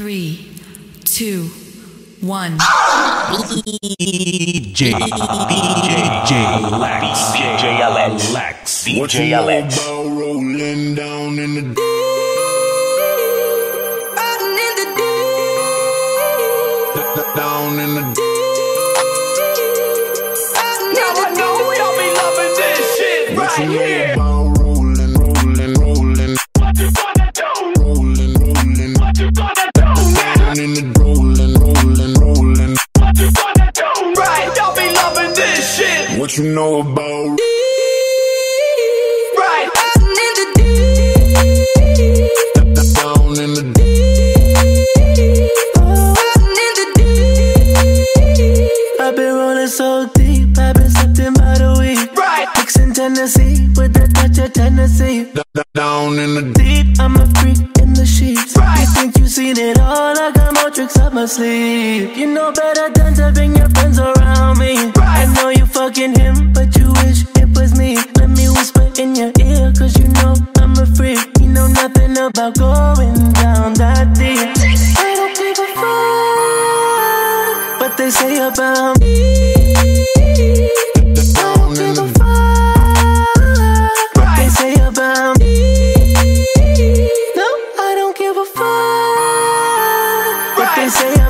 3, 2, 1. DJ Alex. What you know about rolling down in the deep? Down in the deep. Now I know we all be loving this shit What right you know here. about rolling, rolling, rolling? What you gonna do? Rolling, rolling. What you gonna do now? Down in the rolling, rolling, rolling. What you gonna do? Right, y'all be loving this shit. What you know about Right. down in the deep? I've been rolling so deep, I've been slipping by the week. Right. Mixing Tennessee with a touch of Tennessee. Down in the deep. Deep, I'm a freak in the sheets. Right. You think you seen it all, I got more tricks up my sleeve. You know better than to bring your friends around me. Right. I know you fucking him, but you wish it was me. Let me whisper in your ear, cause you know I'm a freak. You know nothing about going down that deep. I don't give a fuck what they say about me. Down in the What they say about me. No, I don't give a fuck what they say